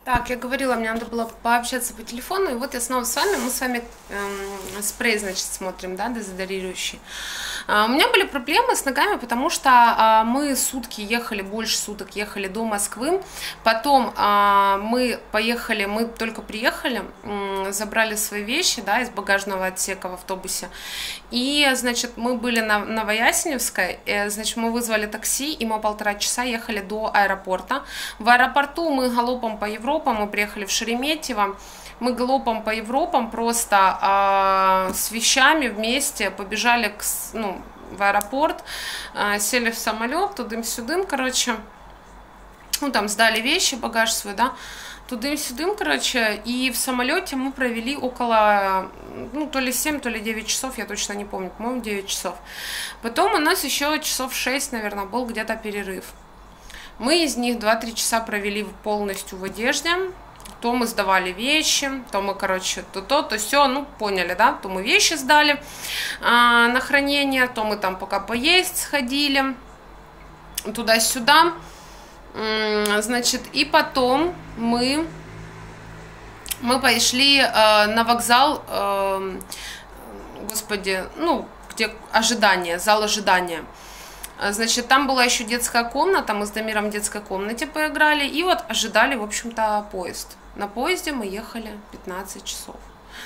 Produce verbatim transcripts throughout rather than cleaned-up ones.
Так, я говорила, мне надо было пообщаться по телефону, и вот я снова с вами, мы с вами эм, спрей, значит, смотрим, да, дезодорирующий. А, у меня были проблемы с ногами, потому что а, мы сутки ехали, больше суток ехали до Москвы, потом а, мы поехали, мы только приехали, м, забрали свои вещи, да, из багажного отсека в автобусе, и, значит, мы были на Новоясеневской, и, значит, мы вызвали такси, и мы полтора часа ехали до аэропорта. В аэропорту мы галопом по Европе, мы приехали в Шереметьево, мы галопом по Европам просто а, с вещами вместе побежали к, ну, в аэропорт, а, сели в самолет, тудым-сюдым, короче, ну там сдали вещи, багаж свой, да, тудым-сюдым, короче, и в самолете мы провели около, ну, то ли семь, то ли девять часов, я точно не помню, по-моему, девять часов. Потом у нас еще часов шесть, наверное, был где-то перерыв. Мы из них два-три часа провели полностью в одежде, то мы сдавали вещи, то мы, короче, то-то, то все, ну, поняли, да, то мы вещи сдали а, на хранение, то мы там пока поесть сходили, туда-сюда, значит, и потом мы, мы пошли а, на вокзал, а, господи, ну, где ожидание, зал ожидания. Значит, там была еще детская комната, мы с Дамиром в детской комнате поиграли, и вот ожидали, в общем-то, поезд. На поезде мы ехали пятнадцать часов.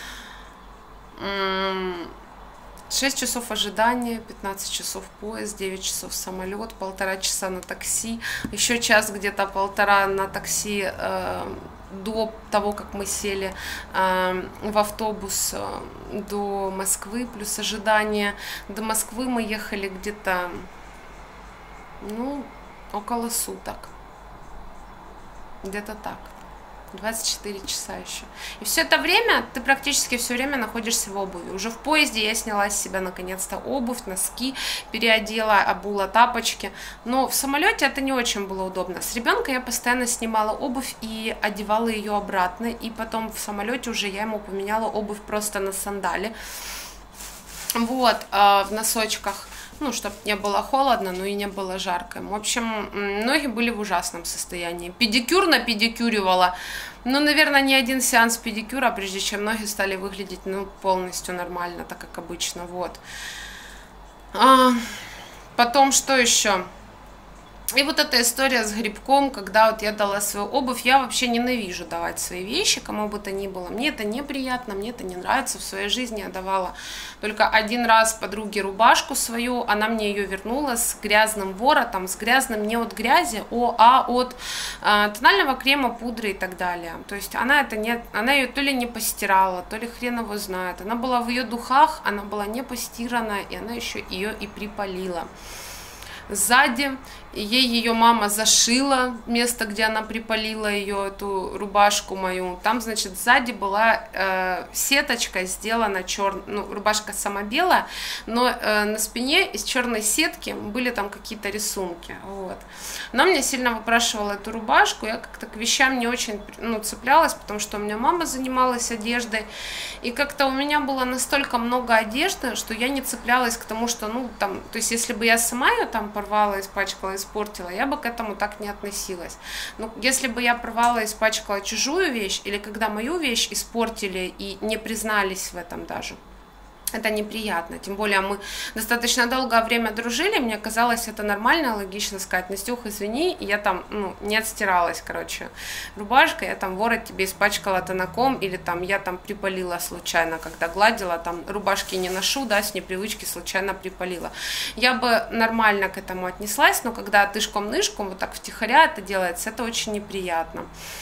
шесть часов ожидания, пятнадцать часов поезд, девять часов самолет, полтора часа на такси, еще час где-то полтора на такси э, до того, как мы сели э, в автобус э, до Москвы, плюс ожидание. До Москвы мы ехали где-то, ну, около суток, где-то так, двадцать четыре часа еще. И все это время ты практически все время находишься в обуви. Уже в поезде я сняла с себя наконец-то обувь, носки, переодела, обула тапочки. Но в самолете это не очень было удобно. С ребенка я постоянно снимала обувь и одевала ее обратно. И потом в самолете уже я ему поменяла обувь просто на сандали. Вот, в носочках. Ну, чтобы не было холодно, но и не было жарко. В общем, ноги были в ужасном состоянии. Педикюр напедикюривала. Ну, наверное, не один сеанс педикюра, прежде чем ноги стали выглядеть, ну, полностью нормально, так как обычно. Вот. А, потом, что еще? И вот эта история с грибком, когда вот я дала свою обувь, я вообще ненавижу давать свои вещи, кому бы то ни было. Мне это неприятно, мне это не нравится. В своей жизни я давала только один раз подруге рубашку свою, она мне ее вернула с грязным воротом, с грязным не от грязи, а от э, тонального крема, пудры и так далее. То есть она это не, она ее то ли не постирала, то ли хрен его знает. Она была в ее духах, она была не постирана, и она еще ее и припалила. Сзади ей ее мама зашила место, где она припалила ее, эту рубашку мою. Там, значит, сзади была э, сеточка сделана черная, ну, рубашка сама белая, но э, на спине из черной сетки были там какие-то рисунки. Вот. Она меня сильно выпрашивала эту рубашку, я как-то к вещам не очень, ну, цеплялась, потому что у меня мама занималась одеждой, и как-то у меня было настолько много одежды, что я не цеплялась к тому, что, ну, там, то есть, если бы я сама ее там порвала, испачкала, испортила, я бы к этому так не относилась. Но если бы я порвала, испачкала чужую вещь, или когда мою вещь испортили и не признались в этом даже, это неприятно. Тем более мы достаточно долгое время дружили, мне казалось это нормально, логично сказать: Настюх, извини, и я там, ну, не отстиралась, короче, рубашка, я там ворот тебе испачкала тонаком, или там я там припалила случайно, когда гладила, там рубашки не ношу, да, с непривычки случайно припалила. Я бы нормально к этому отнеслась, но когда тышком-нышком вот так втихаря это делается, это очень неприятно.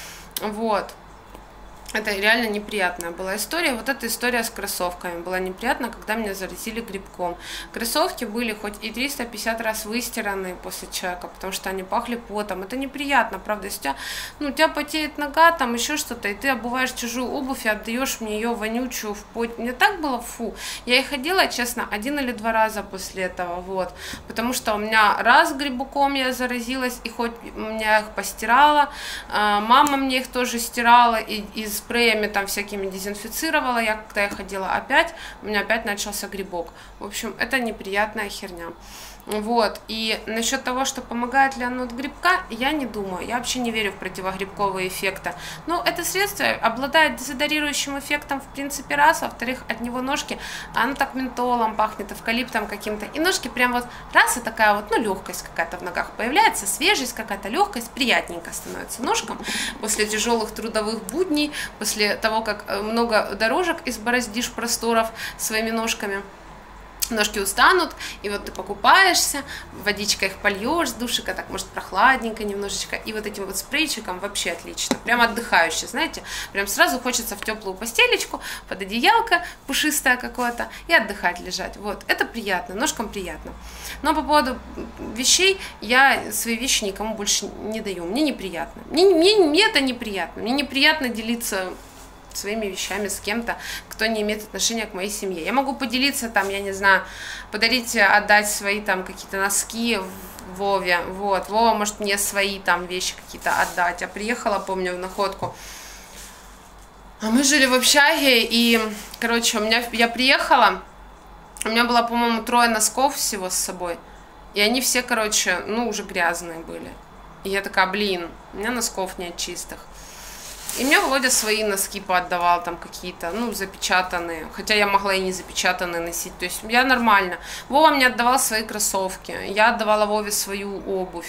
Вот. Это реально неприятная была история. Вот эта история с кроссовками была неприятна, когда меня заразили грибком. Кроссовки были хоть и триста пятьдесят раз выстиранные после человека, потому что они пахли потом. Это неприятно, правда. Если у тебя, ну, у тебя потеет нога, там еще что-то, и ты обуваешь чужую обувь и отдаешь мне ее вонючую в пот. Мне так было фу. Я и ходила, честно, один или два раза после этого, вот. Потому что у меня раз грибком я заразилась, и хоть меня их постирала, мама мне их тоже стирала, и из спреями там всякими дезинфицировала, я когда я ходила опять, у меня опять начался грибок. В общем, это неприятная херня. Вот, и насчет того, что помогает ли оно от грибка, я не думаю, я вообще не верю в противогрибковые эффекты. Но это средство обладает дезодорирующим эффектом, в принципе, раз, во-вторых, от него ножки, оно так ментолом пахнет, эвкалиптом каким-то, и ножки прям вот раз, и такая вот, ну, легкость какая-то в ногах появляется, свежесть какая-то, легкость, приятненько становится ножкам после тяжелых трудовых будней, после того, как много дорожек избороздишь просторов своими ножками. Ножки устанут, и вот ты покупаешься, водичкой их польешь с душика, так может прохладненько немножечко, и вот этим вот спрейчиком вообще отлично, прям отдыхающе, знаете, прям сразу хочется в теплую постелечку, под одеялко пушистое какое-то, и отдыхать, лежать, вот, это приятно, ножкам приятно. Но по поводу вещей, я свои вещи никому больше не даю, мне неприятно, мне, мне, мне это неприятно, мне неприятно делиться своими вещами с кем-то, кто не имеет отношения к моей семье. Я могу поделиться там, я не знаю, подарить, отдать свои там какие-то носки Вове, вот, Вова может мне свои там вещи какие-то отдать. Я приехала, помню, в находку, а мы жили в общаге, и, короче, у меня, я приехала, у меня было, по-моему, трое носков всего с собой, и они все, короче, ну, уже грязные были. И я такая, блин, у меня носков нет чистых. И мне Володя свои носки поотдавал, там какие-то, ну, запечатанные. Хотя я могла и не запечатанные носить. То есть я нормально. Вова мне отдавал свои кроссовки. Я отдавала Вове свою обувь.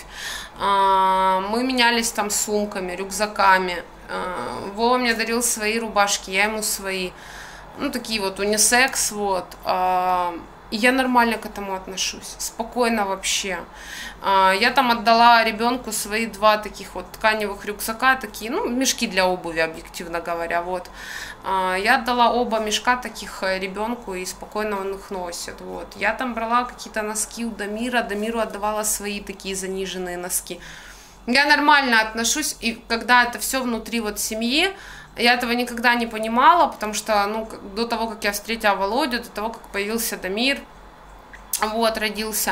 Мы менялись там сумками, рюкзаками. Вова мне дарил свои рубашки, я ему свои. Ну, такие вот унисекс, вот. И я нормально к этому отношусь, спокойно вообще. Я там отдала ребенку свои два таких вот тканевых рюкзака, такие, ну, мешки для обуви, объективно говоря, вот. Я отдала оба мешка таких ребенку, и спокойно он их носит, вот. Я там брала какие-то носки у Дамира, Дамиру отдавала свои такие заниженные носки. Я нормально отношусь, и когда это все внутри вот семьи, я этого никогда не понимала, потому что, ну, до того, как я встретила Володю, до того, как появился Дамир, вот, родился,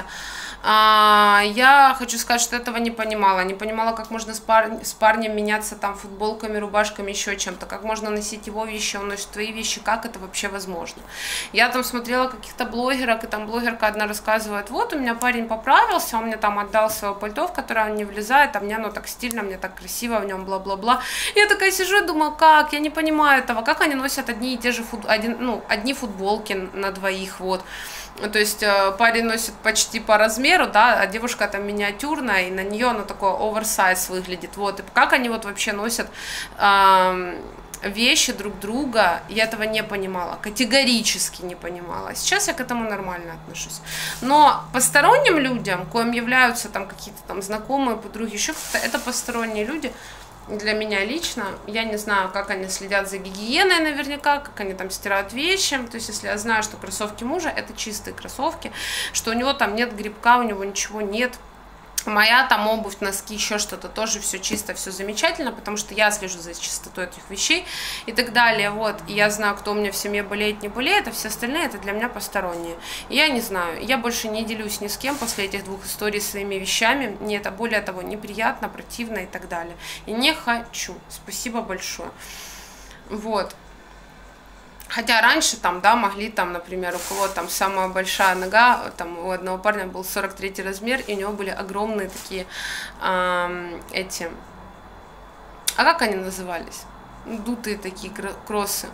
я хочу сказать, что этого не понимала. Не понимала, как можно с, пар... с парнем меняться там футболками, рубашками, еще чем-то. Как можно носить его вещи, он носит твои вещи. Как это вообще возможно? Я там смотрела каких-то блогерок, и там блогерка одна рассказывает, вот у меня парень поправился, он мне там отдал свое пальто, в которое он не влезает, а мне оно так стильно, мне так красиво в нем, бла-бла-бла. Я такая сижу и думаю, как? Я не понимаю этого. Как они носят одни и те же фут... Один... ну, одни футболки на двоих, вот. То есть парень носит почти по размеру, да, а девушка там миниатюрная, и на нее она такой оверсайз выглядит, вот, и как они вот вообще носят э, вещи друг друга, я этого не понимала, категорически не понимала. Сейчас я к этому нормально отношусь. Но посторонним людям, коим являются там какие-то там знакомые, подруги, еще кто-то, это посторонние люди. Для меня лично, я не знаю, как они следят за гигиеной наверняка, как они там стирают вещи, то есть если я знаю, что кроссовки мужа это чистые кроссовки, что у него там нет грибка, у него ничего нет, моя там обувь, носки, еще что-то, тоже все чисто, все замечательно, потому что я слежу за чистотой этих вещей и так далее, вот, и я знаю, кто у меня в семье болеет, не болеет, а все остальные это для меня посторонние. И я не знаю, я больше не делюсь ни с кем после этих двух историй своими вещами, мне это более того неприятно, противно и так далее. И не хочу, спасибо большое, вот. Хотя раньше там, да, могли там, например, у кого там самая большая нога, там у одного парня был сорок третий размер, и у него были огромные такие э, эти, а как они назывались? Дутые такие кроссы.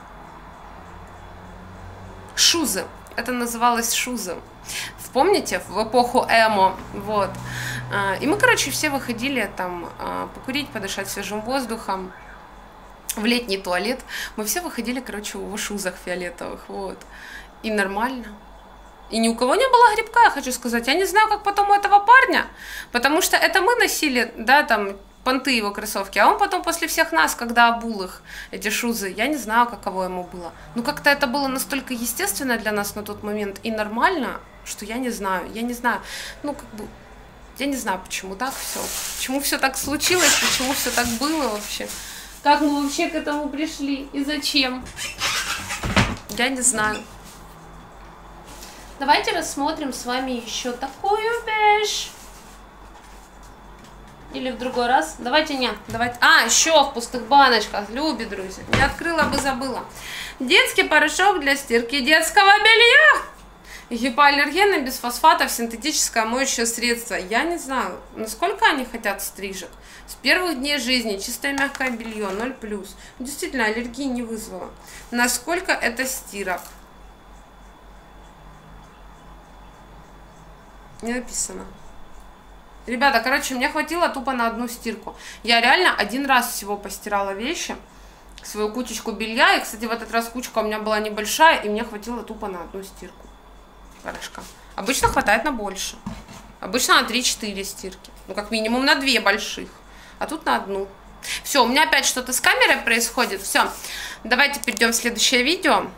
Шузы. Это называлось шузы. Помните, в эпоху эмо, вот. И мы, короче, все выходили там покурить, подышать свежим воздухом. В летний туалет, мы все выходили, короче, в шузах фиолетовых, вот, и нормально, и ни у кого не было грибка, я хочу сказать, я не знаю, как потом у этого парня, потому что это мы носили, да, там, понты его кроссовки, а он потом после всех нас, когда обул их, эти шузы, я не знаю, каково ему было, ну, как-то это было настолько естественно для нас на тот момент и нормально, что я не знаю, я не знаю, ну, как бы, я не знаю, почему так все, почему все так случилось, почему все так было вообще. Как мы вообще к этому пришли и зачем? Я не знаю. Давайте рассмотрим с вами еще такую вещь. Или в другой раз. Давайте нет. Давайте. А, еще в пустых баночках. Любит, друзья. Не открыла бы, забыла. Детский порошок для стирки детского белья. Гипоаллергенное, без фосфатов, синтетическое моющее средство. Я не знаю, насколько они хотят стрижек. С первых дней жизни чистое мягкое белье, ноль плюс. Действительно, аллергии не вызвало. Насколько это стирок? Не написано. Ребята, короче, мне хватило тупо на одну стирку. Я реально один раз всего постирала вещи, свою кучечку белья. И, кстати, в этот раз кучка у меня была небольшая, и мне хватило тупо на одну стирку порошка. Обычно хватает на больше. Обычно на три-четыре стирки. Ну, как минимум на две больших. А тут на одну. Все, у меня опять что-то с камерой происходит. Все, давайте перейдем в следующее видео.